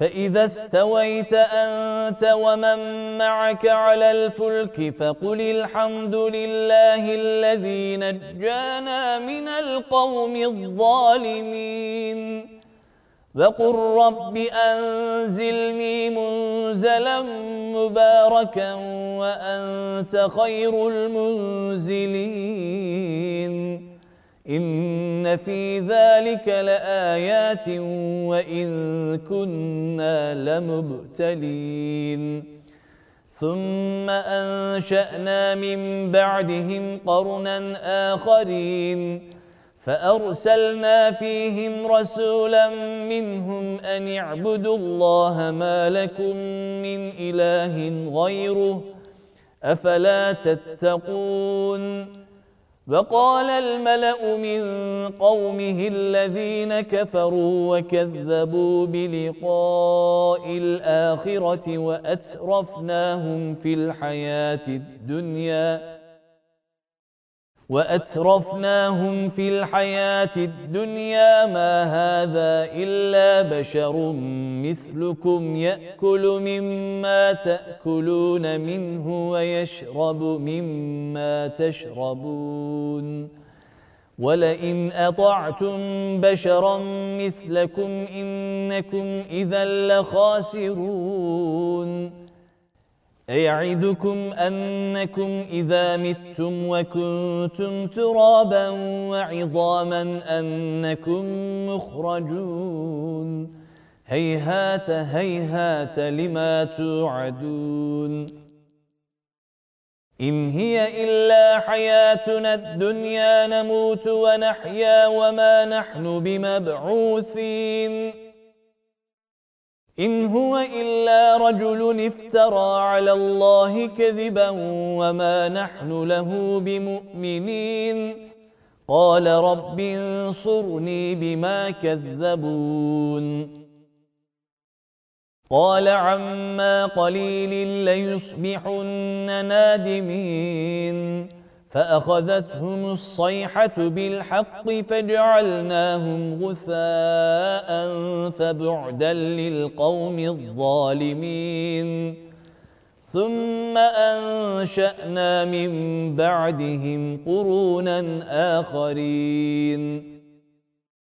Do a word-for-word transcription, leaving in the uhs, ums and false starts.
فإذا استويت أنت ومن معك على الفلك فقل الحمد لله الذي نجانا من القوم الظالمين وقل رب أنزلني منزلا مباركا وأنت خير المنزلين إن في ذلك لآيات وإن كنا لمبتلين ثم أنشأنا من بعدهم قرنا آخرين فأرسلنا فيهم رسولا منهم أن اعبدوا الله ما لكم من إله غيره أفلا تتقون وقال الملأ من قومه الذين كفروا وكذبوا بلقاء الآخرة وأترفناهم في الحياة الدنيا وأترفناهم في الحياة الدنيا ما هذا إلا بشر مثلكم يأكل مما تأكلون منه ويشرب مما تشربون ولئن أطعتم بشرا مثلكم إنكم إذا لخاسرون أيعدكم أنكم إذا متم وكنتم ترابا وعظاما أنكم مخرجون هيهات هيهات لما توعدون إن هي إلا حياتنا الدنيا نموت ونحيا وما نحن بمبعوثين إن هو إلا رجل افترى على الله كذبا وما نحن له بمؤمنين قال رب انصرني بما كذبون قال عما قليل ليصبحن نادمين فأخذتهم الصيحة بالحق فجعلناهم غثاء فبعدا للقوم الظالمين ثم أنشأنا من بعدهم قرونا آخرين